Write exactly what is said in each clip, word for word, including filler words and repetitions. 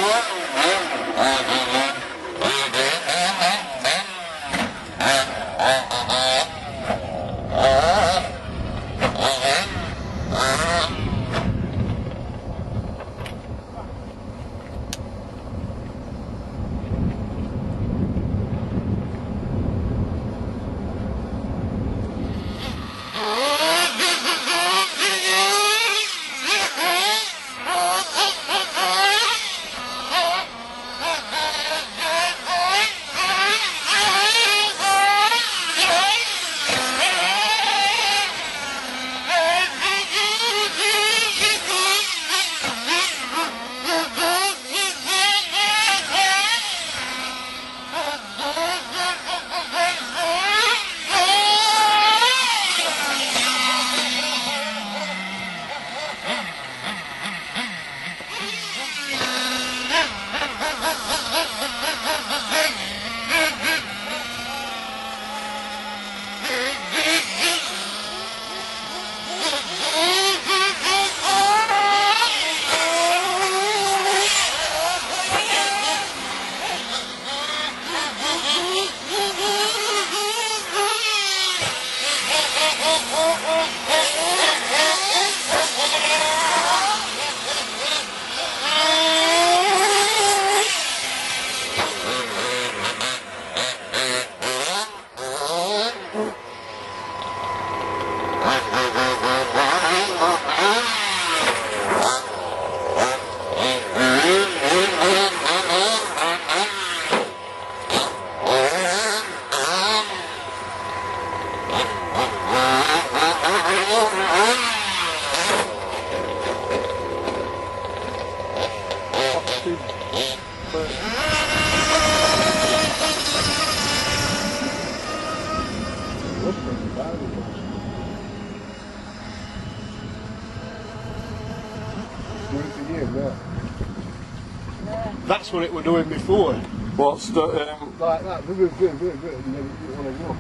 That's what it were doing before. What's the... Um... Like that, and then it didn't want to go.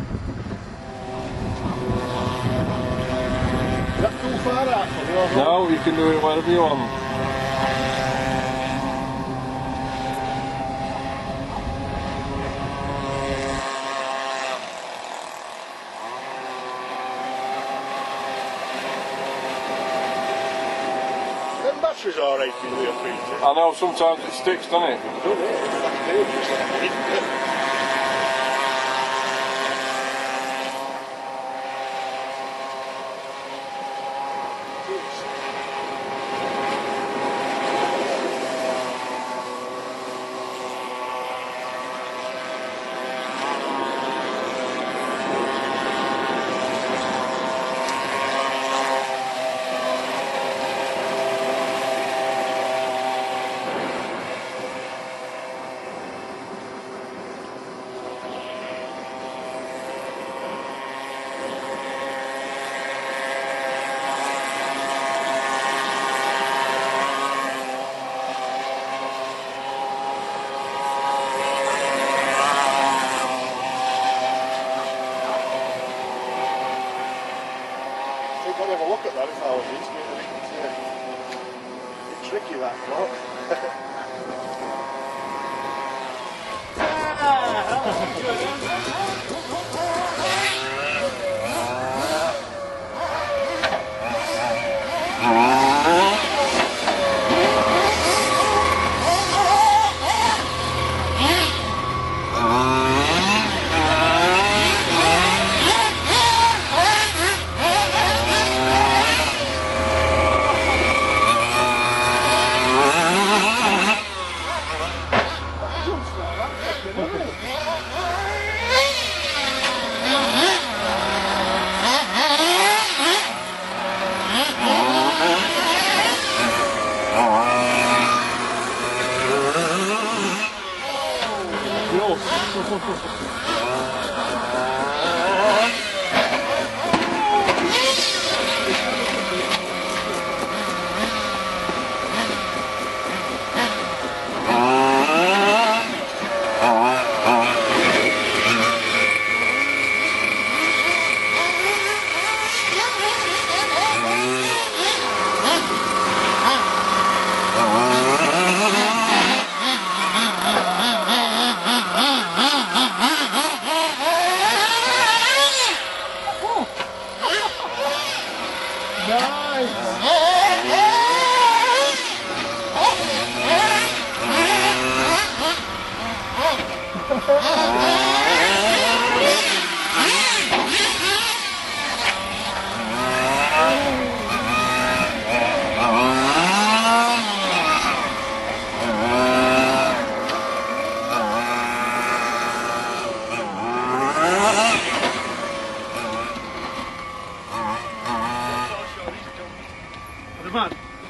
Is that too far out for you? No, you can do it wherever you want. Battery's alright in the filter. I know, sometimes it sticks, doesn't it? Doesn't it? That's dangerous. I'd have a look at that if I was in. It's uh, tricky, that clock.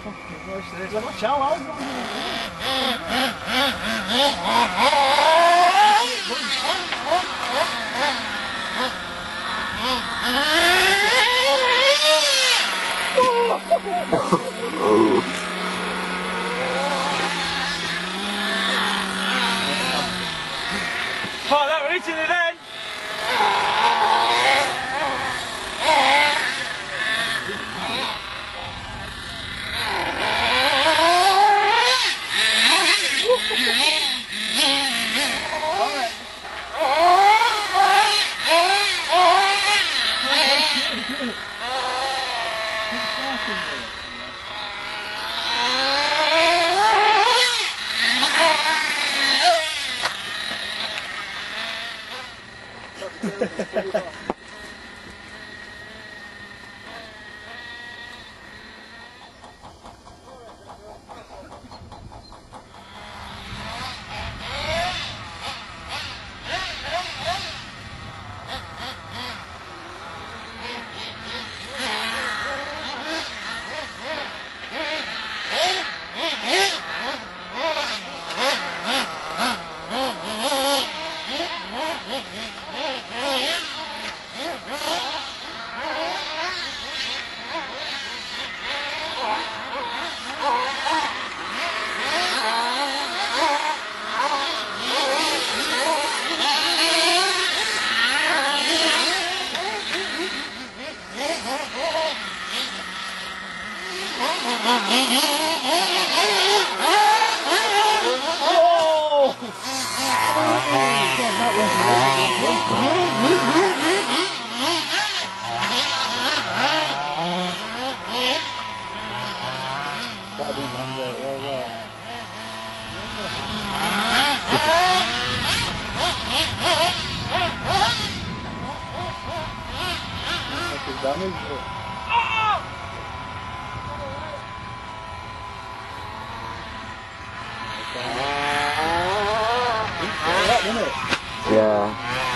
Watch out, oh, that we're hitting it then. Yeah.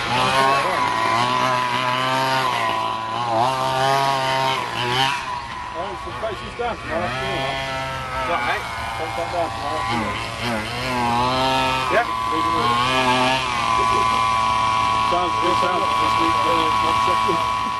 Alright, so faces down tomorrow afternoon. Is that mate? Take that down tomorrow afternoon. Yeah? Sounds good, sounds this week, uh, one second.